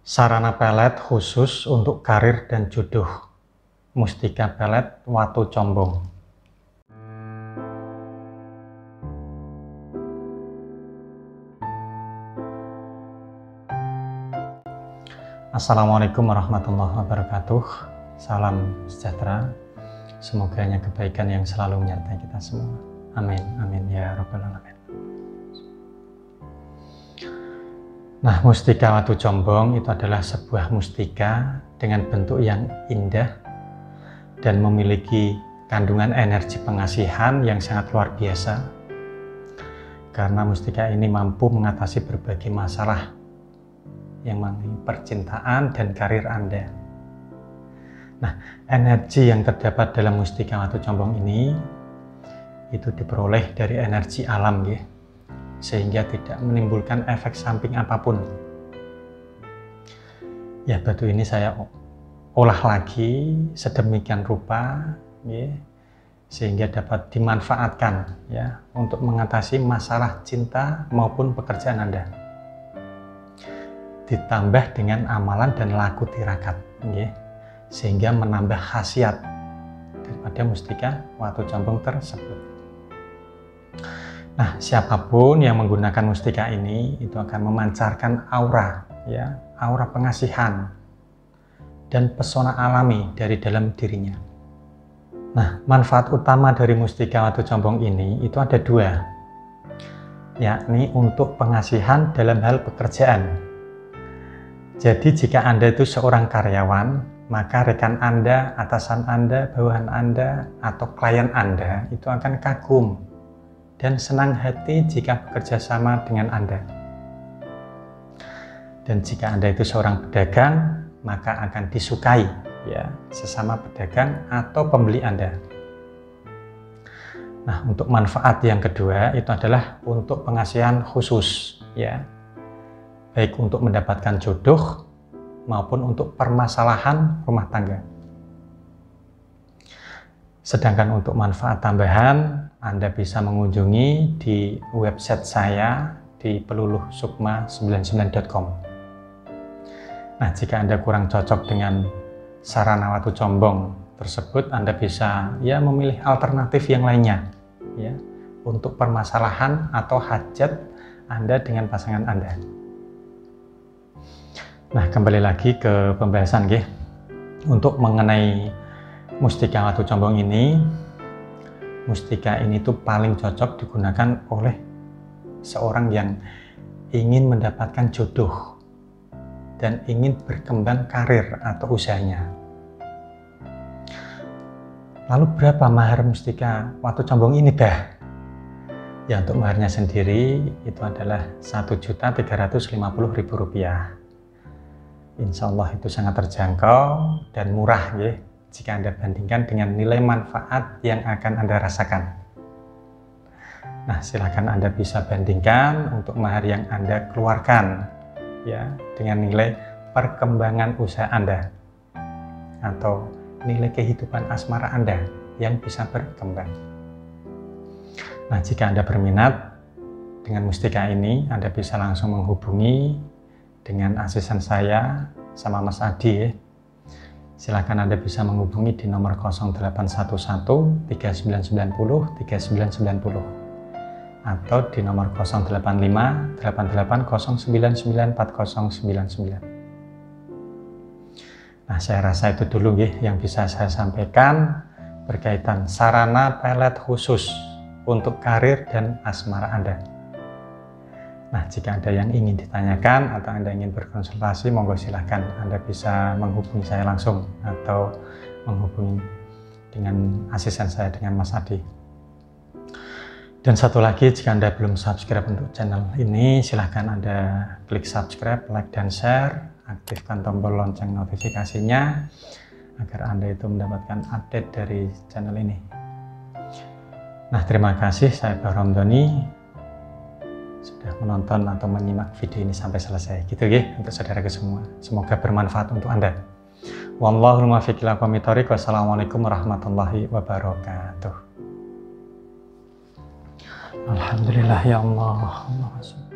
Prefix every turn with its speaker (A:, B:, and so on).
A: Sarana pelet khusus untuk karir dan jodoh. Mustika pelet Watu Combong. Assalamualaikum warahmatullahi wabarakatuh. Salam sejahtera. Semoga hanya kebaikan yang selalu menyertai kita semua. Amin, amin ya rabbal alamin. Nah, mustika Watu Combong itu adalah sebuah mustika dengan bentuk yang indah dan memiliki kandungan energi pengasihan yang sangat luar biasa, karena mustika ini mampu mengatasi berbagai masalah yang mengenai percintaan dan karir Anda. Nah, energi yang terdapat dalam mustika Watu Combong ini itu diperoleh dari energi alam, ya, sehingga tidak menimbulkan efek samping apapun. Ya, batu ini saya olah lagi sedemikian rupa, ya, sehingga dapat dimanfaatkan, ya, untuk mengatasi masalah cinta maupun pekerjaan Anda. Ditambah dengan amalan dan laku tirakat, ya, sehingga menambah khasiat daripada mustika Watu Combong tersebut. Nah, siapapun yang menggunakan mustika ini itu akan memancarkan aura, ya, aura pengasihan dan pesona alami dari dalam dirinya. Nah, manfaat utama dari mustika Watu Combong ini itu ada dua, yakni untuk pengasihan dalam hal pekerjaan. Jadi jika Anda itu seorang karyawan, maka rekan Anda, atasan Anda, bawahan Anda, atau klien Anda itu akan kagum dan senang hati jika bekerja sama dengan Anda. Dan jika Anda itu seorang pedagang, maka akan disukai, ya, sesama pedagang atau pembeli Anda. Nah, untuk manfaat yang kedua itu adalah untuk pengasihan khusus, ya, baik untuk mendapatkan jodoh maupun untuk permasalahan rumah tangga. Sedangkan untuk manfaat tambahan, Anda bisa mengunjungi di website saya di peluluhsukma99.com. Nah, jika Anda kurang cocok dengan sarana Watu Combong tersebut, Anda bisa, ya, memilih alternatif yang lainnya, ya, untuk permasalahan atau hajat Anda dengan pasangan Anda. Nah, kembali lagi ke pembahasan, ya. Untuk mengenai mustika Watu Combong ini, mustika ini tuh paling cocok digunakan oleh seorang yang ingin mendapatkan jodoh dan ingin berkembang karir atau usahanya. Lalu berapa mahar mustika Watu Combong ini, bah? Ya, untuk maharnya sendiri itu adalah Rp1.350.000. Insya Allah itu sangat terjangkau dan murah, ya, jika Anda bandingkan dengan nilai manfaat yang akan Anda rasakan. Nah, silakan Anda bisa bandingkan untuk mahar yang Anda keluarkan, ya, dengan nilai perkembangan usaha Anda atau nilai kehidupan asmara Anda yang bisa berkembang. Nah, jika Anda berminat dengan mustika ini, Anda bisa langsung menghubungi dengan asisten saya sama Mas Adi, ya. Silakan Anda bisa menghubungi di nomor 0811 3990 3990 atau di nomor 085 88099499. Nah, saya rasa itu dulu, ya, yang bisa saya sampaikan berkaitan sarana pelet khusus untuk karir dan asmara Anda. Nah, jika ada yang ingin ditanyakan atau Anda ingin berkonsultasi, monggo silahkan Anda bisa menghubungi saya langsung atau menghubungi dengan asisten saya, dengan Mas Adi. Dan satu lagi, jika Anda belum subscribe untuk channel ini, silahkan Anda klik subscribe, like, dan share, aktifkan tombol lonceng notifikasinya agar Anda itu mendapatkan update dari channel ini. Nah, terima kasih, saya Bahrom Doni sudah menonton atau menyimak video ini sampai selesai, gitu, ya, untuk saudara semua. Semoga bermanfaat untuk Anda. Wallahul muwaffiq ila aqwamit thoriq. Wassalamualaikum warahmatullahi wabarakatuh. Alhamdulillah, ya Allah.